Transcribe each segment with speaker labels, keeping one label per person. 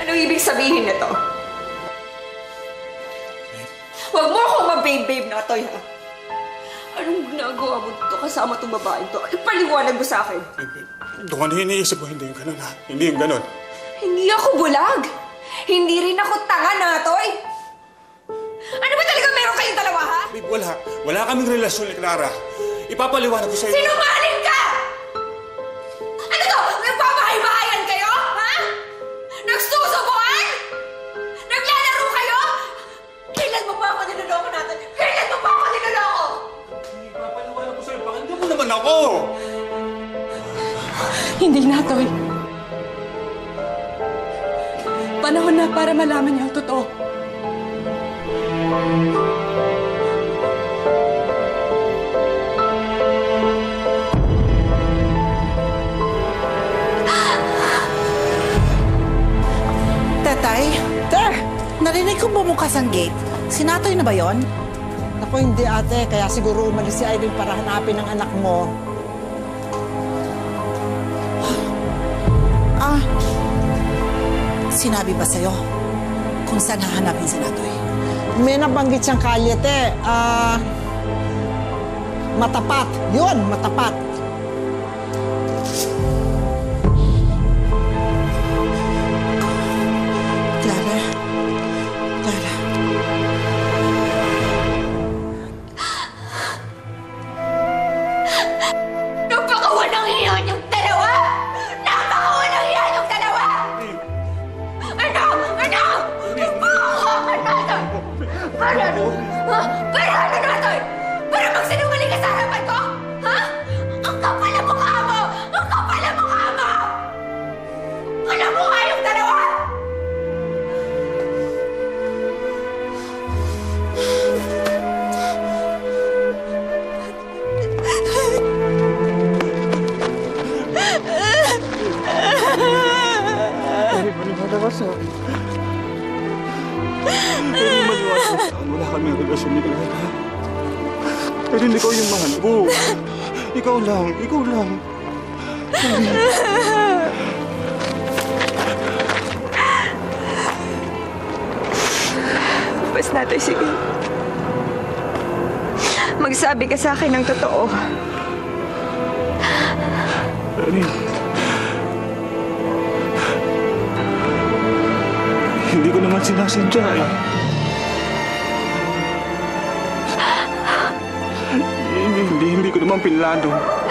Speaker 1: Anong ibig sabihin nito? Huwag mo akong mababe-babe, Natoy, ha? Anong ginagawa mo dito kasama itong babaeng to? Ipaliwanag mo sa akin.
Speaker 2: Doon, iniisip mo, hindi yung ganun, ha? Hindi yung ganun.
Speaker 1: Hindi ako bulag. Hindi rin ako tanga, Natoy. Ano ba talaga meron kayong dalawa, ha?
Speaker 2: Babe, wala. Wala kaming relasyon ni Clara. Ipapaliwanag ko sa'yo.
Speaker 1: Sinungaling ka! Ano to? Nagpamahay-mahayan kayo? Ha? Nagsusubuan? Naglalaro kayo? Kailan mo pa ako niloloko natin? Kailan mo pa ako niloloko?
Speaker 2: Ipapaliwanag ko sa'yo. Pakinggan mo naman ako!
Speaker 3: Hindi, Natoy. Panahon na para malaman niya ang totoo.
Speaker 4: Tetay? Narinig ko bumukas ang gate. Si Natoy na ba yon?
Speaker 5: Ako hindi, ate. Kaya siguro umalis si Irene para hanapin ang anak mo.
Speaker 4: Sinabi ba sa'yo kung saan hahanapin si Natoy?
Speaker 5: May nabanggit siyang kalye, te. Matapat. Yun, matapat.
Speaker 4: Clara. Clara.
Speaker 1: Napakawalang hiya niyong dalawa! Napakawalang hiya niyong dalawa! Ano? Para ano? Ha? Para ano, Natoy? Para magsinungaling ka sa harapan ko? Ha? Ang kapal ang mukha mo! Ang kapal ang mukha mo! Alam mo nga yung dalawa!
Speaker 2: Wala kaming relasyon ni Clara. Pero ikaw yung mahal ko. Ikaw lang.
Speaker 1: Bas natin, sige. Magsabi ka sa akin ng totoo.
Speaker 2: Irene. Hindi ko naman sinasadya eh. Hindi ko naman pinlano.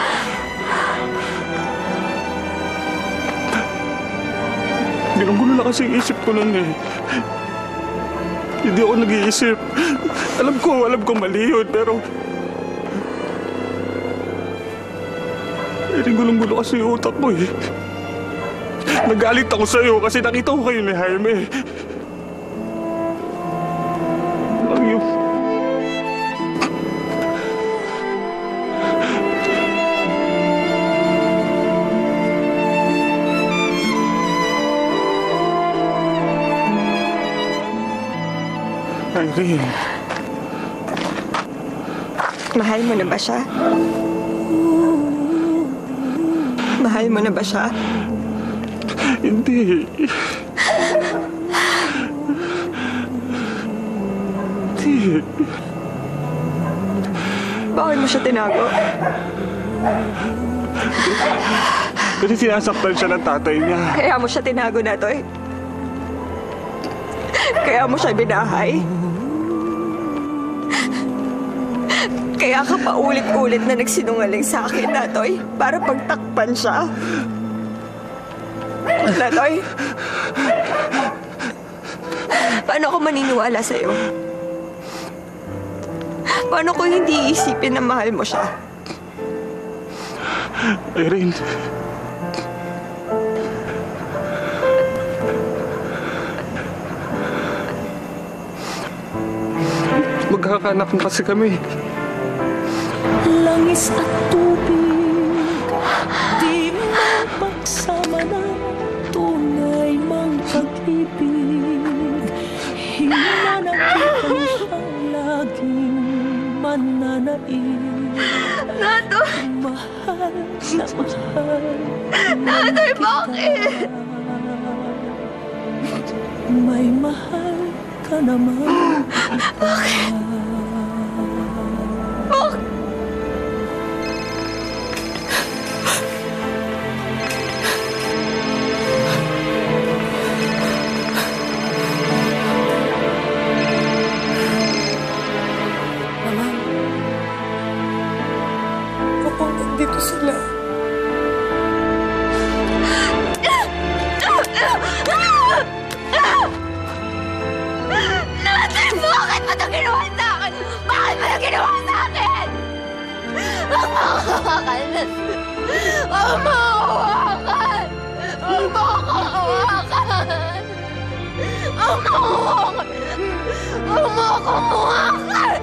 Speaker 2: Ginunggulo na kasi isip ko nun eh. Hindi ako nag-iisip. Alam ko mali yun, pero... gulong-gulo kasi yung utak mo eh. Nagalit ako sa'yo kasi nakita ko kayo ni Jaime. Lang yun. Irene.
Speaker 1: Mahal mo na ba siya? Mahal mo na ba siya?
Speaker 2: Hindi. Hindi.
Speaker 1: Bakit mo siya tinago?
Speaker 2: Kasi sinasaktan siya ng tatay niya.
Speaker 1: Kaya mo siya tinago, Natoy? Kaya mo siya binahay? Kaya ka pa ulit-ulit na nagsinungaling sa akin, Natoy, para pagtakpan siya. Natoy, paano ako maniniwala sa'yo? Paano ko hindi iisipin na mahal mo siya?
Speaker 2: Irene. Magkakanak na kasi kami.
Speaker 6: Langis at tubig, di mapagsama ng tunay mang pag-ibig. Hinanakit ang siyang laging mananaig.
Speaker 1: Natoy!
Speaker 6: Mahal na mahal.
Speaker 1: Natoy, bakit?
Speaker 6: mahal ka naman.
Speaker 1: Bakit?
Speaker 3: Dito sila.
Speaker 1: Natoy, bakit mo ito ginawa sa akin? Bakit mo ito ginawa sa akin? Huwag mo ako hawakan. Huwag mo ako hawakan. Huwag mo ako hawakan. Huwag mo ako hawakan. Huwag mo ako hawakan.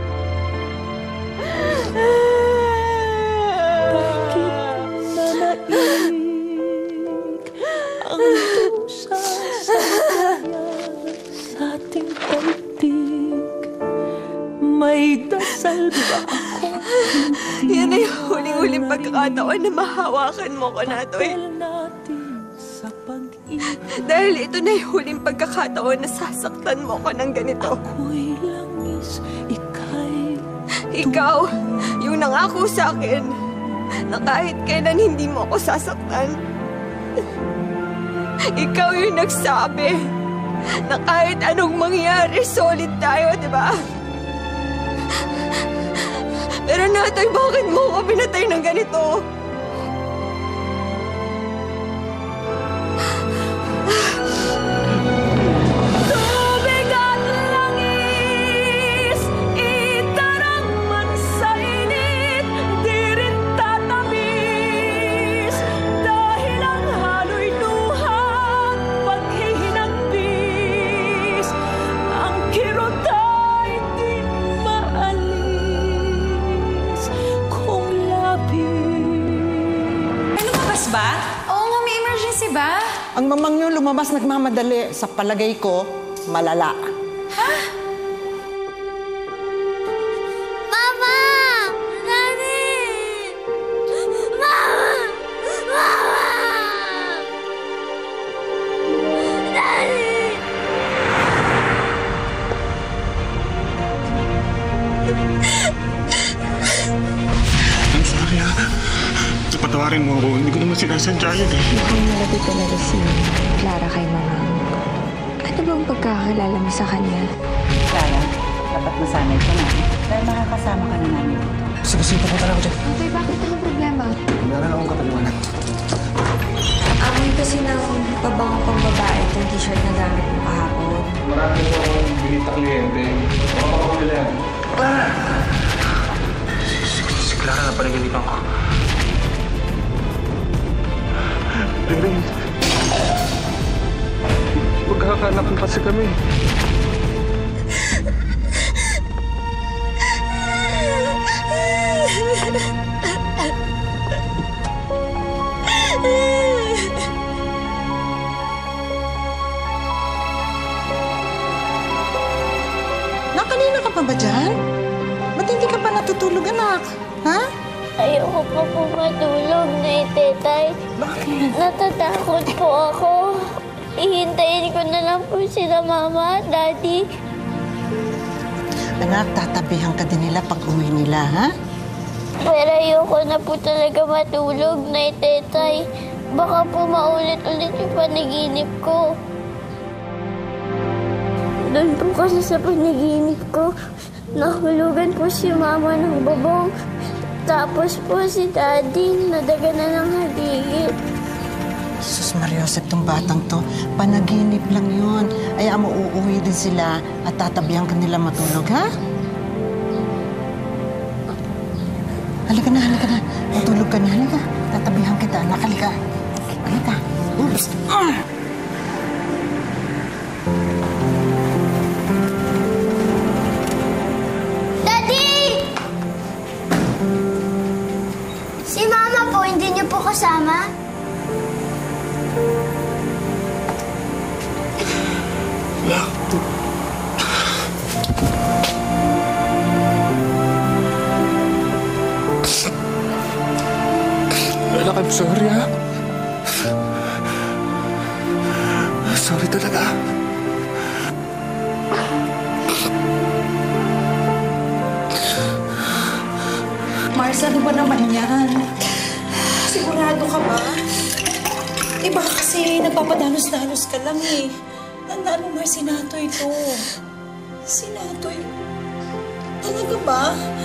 Speaker 6: Ang dusa sa ating pagtig. May dasal ba ako?
Speaker 3: Yan ay huling-huling pagkakataon na mahawakan mo ko, Natoy. Dahil ito na yung huling pagkakataon na sasaktan mo ko ng ganito.
Speaker 6: Ako'y langis, ika'y
Speaker 3: Ikaw, yung nangako sa akin na kahit kailan hindi mo ako sasaktan. Ikaw yung nagsabi na kahit anong mangyari, solid tayo, di ba? Pero Natoy, bakit mo ako pinatay ng ganito?
Speaker 6: Tubig at langis, itarang man sa init, di rin tatamis. Dahil ang halo'y luhang paghihinagbis, ang kirot ay di maalis kung labis.
Speaker 3: Ano lumabas ba?
Speaker 1: Oo nga, may emergency ba?
Speaker 5: Ang mamang nyo lumabas nagmamadali. Sa palagay ko, malala.
Speaker 1: Mama! Daddy! Mama! Mama! Daddy!
Speaker 2: I'm sorry, ha. Patawarin mo ako. Hindi ko naman sinasadya yun, eh.
Speaker 7: Mukhang malapit talaga si Clara kay Mamang. Ano bang pagkakilala mo sa kanya?
Speaker 8: Clara, dapat masanay ka na. Dahil makakasama ka na namin dito.
Speaker 2: Sige, papunta na ako dyan.
Speaker 7: Natoy, bakit anong problema?
Speaker 2: Meron akong kapaliwanag.
Speaker 7: Amoy kasi ng pabango pang babae itong t-shirt na gamit mo kahapon.
Speaker 2: Marami po akong binita kliyente. Baka makapagpila yan. Clara! Si Clara na panagalipan ko. Irene. Magkakaanak na kasi kami.
Speaker 4: Kanina ka pa ba dyan? Ba't hindi ka pa natutulog, anak? Ha?
Speaker 9: Ayoko pa po matulog na Tetay.
Speaker 4: Bakit?
Speaker 9: Natatakot po ako. Ihintayin ko na lang po sila Mama at Daddy.
Speaker 4: Anak, tatabihan ka din nila pag uwi nila, ha?
Speaker 9: Pero ayoko na po talaga matulog na Tetay. Baka po maulit-ulit yung panaginip ko. Doon po kasi sa panaginip ko, nahulugan po si Mama ng bubong. Tapos po si Daddy, nadaganan ng haligid.
Speaker 4: Sus Mariosep, tong batang to, panaginip lang yun. Ay, mo uuwi din sila at tatabihan ka nila matulog, ha? Halika na. Matulog ka na, halika. Tatabihan kita, anak, halika. Halika. Oops.
Speaker 9: Si Mama po, hindi niyo po kasama?
Speaker 2: Anak, I'm sorry, ha? Sorry talaga.
Speaker 10: Mars, ano ba naman yan? Sigurado ka ba? Eh baka kasi nagpapadalos-dalos ka lang eh. Tandaan mo, Mars, si Natoy to. Si Natoy. Talaga ba?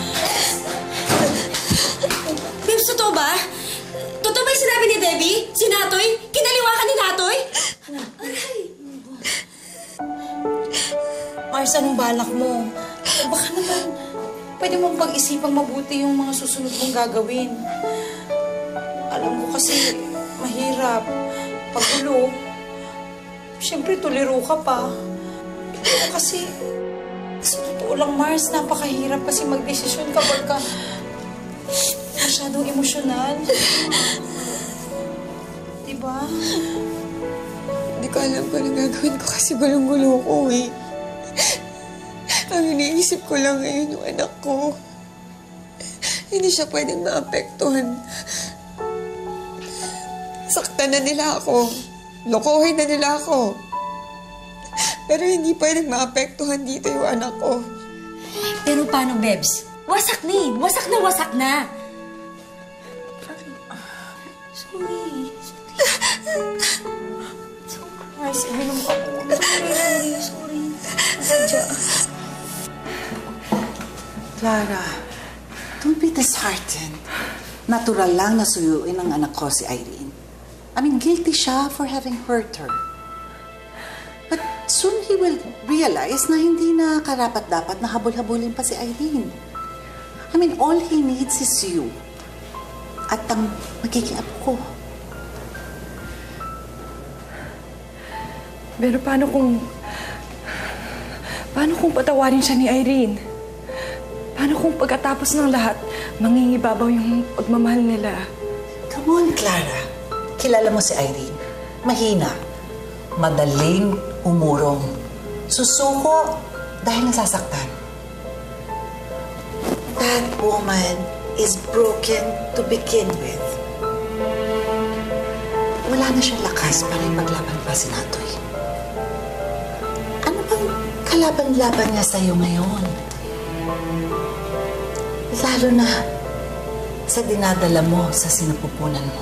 Speaker 1: Babes, totoo ba? Totoo ba yung sinabi ni Debbie? Si Natoy? Kinaliwa ka ni Natoy? Aray!
Speaker 10: Mars, anong balak mo? Baka naman, pwede mong pag-isipang mabuti yung mga susunod mong gagawin. Alam ko kasi, mahirap. Pagulo. Siyempre, tuliro ka pa. Pero kasi, sa totoo lang, Mars, napakahirap kasi magdesisyon kapag ka masyadong emosyonal. Diba?
Speaker 3: Hindi ko alam kung ano gagawin ko kasi gulong-gulo ko eh. Ang iniisip ko lang ngayon yung anak ko. Hindi siya pwedeng maapektuhan. Saktan na nila ako. Lokohin na nila ako. Pero hindi pwedeng maapektuhan dito yung anak ko.
Speaker 1: Pero paano, Bebs? Wasak na eh. Wasak na wasak na. Sorry.
Speaker 10: Mars, inom ka po. Sorry. Sadya.
Speaker 8: Clara, don't be disheartened. Natural lang na suyuin ang anak ko si Irene. I mean, guilty siya for having hurt her. But soon he will realize na hindi na karapat-dapat na habol-habulin pa si Irene. I mean, all he needs is you. At ang magiging apo ko.
Speaker 6: Pero paano kung patawarin siya ni Irene? Paano kung pagkatapos ng lahat, mangingibabaw yung pagmamahal nila?
Speaker 8: Come on, Clara. Kilala mo si Irene. Mahina. Madaling umurong. Susuko dahil nasasaktan. That woman is broken to begin with. Wala na siyang lakas para ipaglaban pa si Natoy. Ano bang kalaban-laban niya sa'yo ngayon? Lalo na sa dinadala mo sa sinapupunan mo.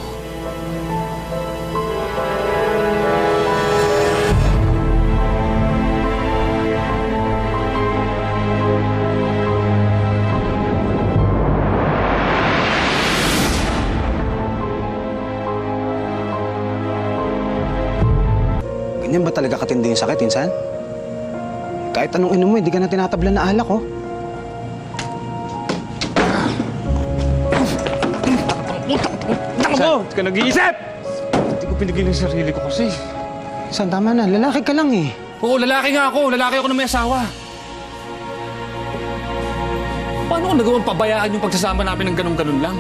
Speaker 2: Ganyan ba talaga katindi yung sakit, insan? Kahit anong inom mo, hindi ka na tinatablan na alak, oh. Takbo! Hindi ka nag-iisip! Hindi ko pinigil yung sarili ko kasi. Insan, tama na. Lalaki ka lang, eh.
Speaker 11: Oo, lalaki nga ako. Lalaki ako na may asawa. Paano ko nagawang pabayaan yung pagsasama namin ng ganun-ganun lang?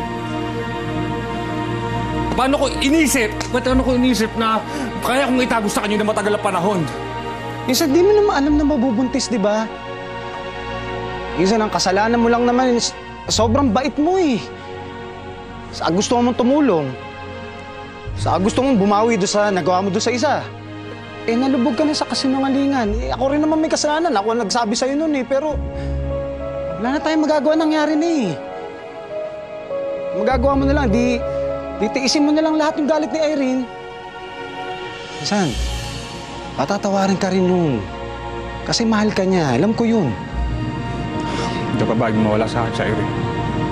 Speaker 11: Paano ko inisip na kaya kong itago sa kanya na matagal na panahon?
Speaker 2: Insan, di mo naman alam na mabubuntis, di ba? Insan, ang kasalanan mo lang naman, sobrang bait mo, eh. Sa gusto mong tumulong. Sa gusto mong bumawi doon sa nagawa mo doon sa isa. Eh, nalubog ka na sa kasinungalingan. Eh, ako rin naman may kasalanan. Ako ang nagsabi sa'yo noon, eh. Pero wala na tayong magagawa, nangyari na, eh. Magagawa mo na lang, tiisin mo na lang lahat yung galit ni Irene. Insan, patatawarin ka rin nun. Kasi mahal ka niya. Alam ko yun.
Speaker 11: Hindi pa ba mawala sa akin sa Irene?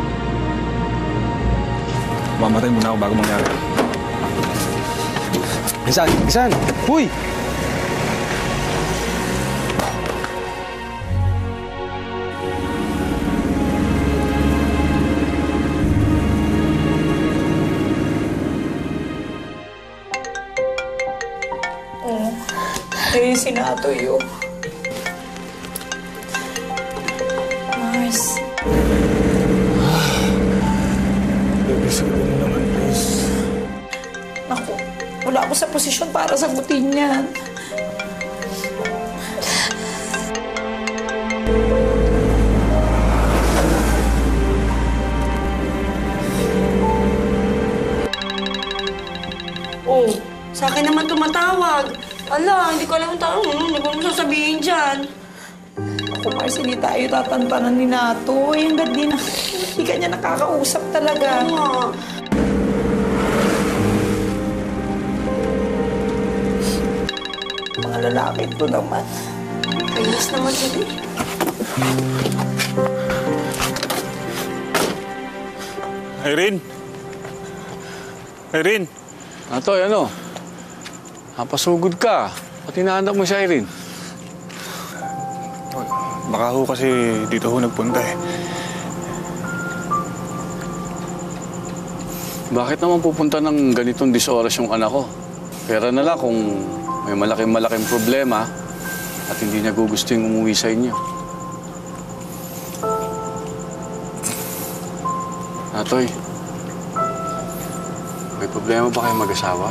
Speaker 11: Mamatay muna ako bago mangyari.
Speaker 2: Insan! Huy!
Speaker 10: Si Natoy, oh. Mars.
Speaker 2: Baby, sabihin mo naman, please.
Speaker 10: Naku, wala ako sa posisyon para sagutin yan.
Speaker 1: Oh, sa akin naman tumatawag. Ala, hindi ko alam ang tawag. Ano ba mo sasabihin dyan?
Speaker 10: Naku, Mars, hindi tayo tatantanan ni Natoy. Hanggat hindi ka niya nakakausap talaga. Mga lalaki ito naman.
Speaker 3: Ayos naman sila.
Speaker 12: Irene! Irene!
Speaker 11: Natoy, ano? Napasugod ka. Pati hinahanap mo si Irene.
Speaker 12: Baka ho kasi dito ho nagpunta eh.
Speaker 11: Bakit naman pupunta ng ganitong disoras yung anak ko? Pera na lang kung may malaking problema at hindi niya gusto yung umuwi sa inyo. Natoy, may problema ba kayo mag-asawa?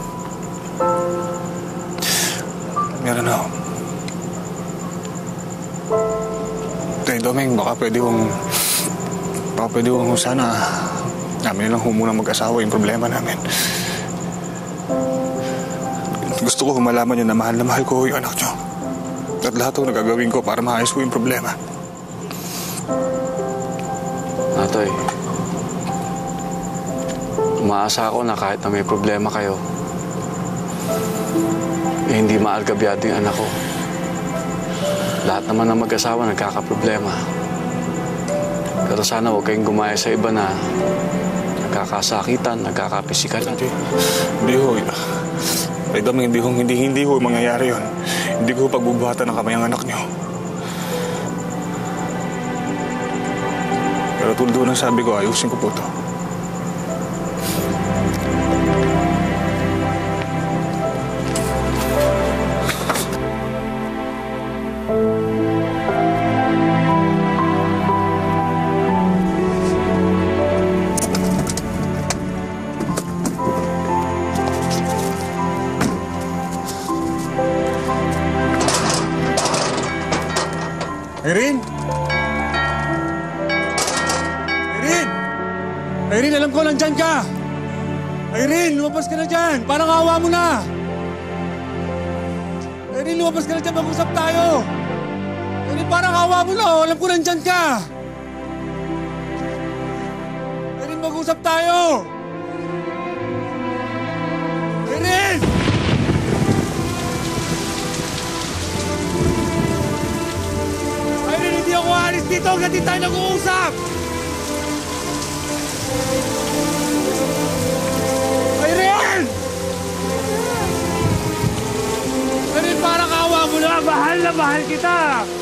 Speaker 12: Meron ho. Doming, baka pwede kong sana namin lang muna mag-asawa yung problema namin. Gusto ko malaman nyo na mahal ko yung anak nyo. At lahat ng nagagawin ko para maayos ko yung problema.
Speaker 11: Natoy, umaasa ako na kahit na may problema kayo, hindi maalgabyado yung anak ko. Lahat naman ng mag-asawa nagkakaproblema. Pero sana huwag kayong gumaya sa iba na nagkakasakitan, nagkakapisikal.
Speaker 12: Hindi ho. Ay, Doming, hindi ho mangyayari yun. Hindi ko pagbubuhatan ng kamay ang anak niyo. Pero tulad ng sabi ko, ayusin ko po ito.
Speaker 11: Irene! Irene! Irene, alam ko nandyan ka! Irene, lumabas ka na dyan! Parang awa mo na! Irene, lumabas ka na dyan, mag-usap tayo! Irene, parang awa mo na! Alam ko nandyan ka! Irene, mag-usap tayo! Irene! Irene, hindi ako aalis dito hanggang di tayo nag-uusap! Irene! Irene, parang awa mo na! Mahal na mahal kita!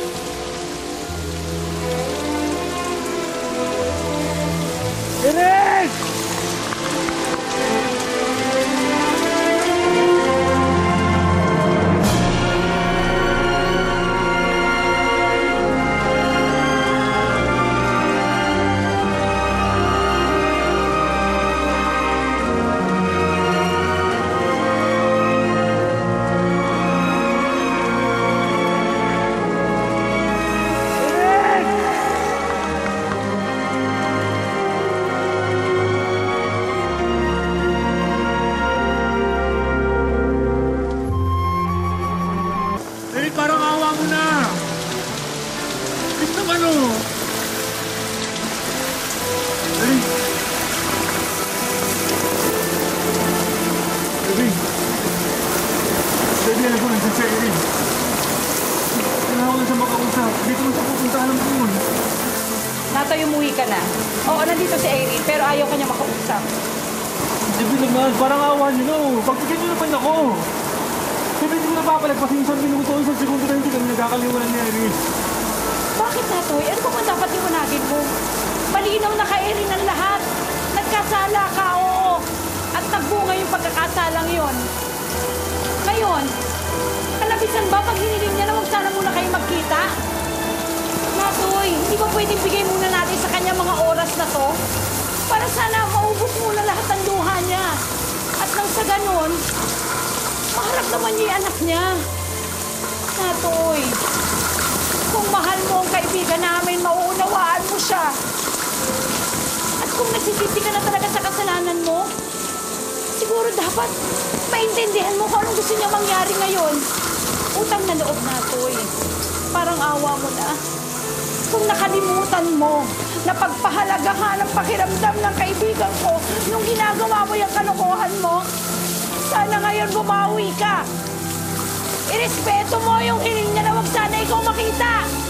Speaker 11: Irene!
Speaker 10: Natoy, umuwi ka na. Oo, nandito si Irene, pero ayaw ka niya makausap.
Speaker 11: Sabi naman, parang awa niyo na. Pagbigyan niyo naman ako. Sabi hindi mo napapalagpasin isang minuto, isang segundo na hindi kami nagkakaliwanan ni Irene.
Speaker 10: Bakit, Natoy? Ano ba dapat liwanagin mo? Malinaw na kay Irene ang lahat. Nagkasala ka, oo. At nagbunga yung pagkakasalang yon. Ngayon, kalabisan ba pag hiniling niya na huwag sana muna kayo magkita? Natoy, hindi ba pwedeng bigay muna natin sa kanya mga oras na to? Para sana maubos muna lahat ng luha niya. At nang sa ganon, maharap naman niya yung anak niya. Natoy, kung mahal mo ang kaibigan namin, mauunawaan mo siya. At kung nagsisisi ka na talaga sa kasalanan mo, siguro dapat maintindihan mo kung anong gusto niya mangyari ngayon. Utang na loob, Natoy.
Speaker 13: parang awa mo na. Kung nakalimutan mo na pagpahalagahan ang pakiramdam ng kaibigan ko nung ginagawa mo yung kalokohan mo, sana ngayon bumawi ka. Irespeto mo yung hiling niya na wag sana ikaw makita.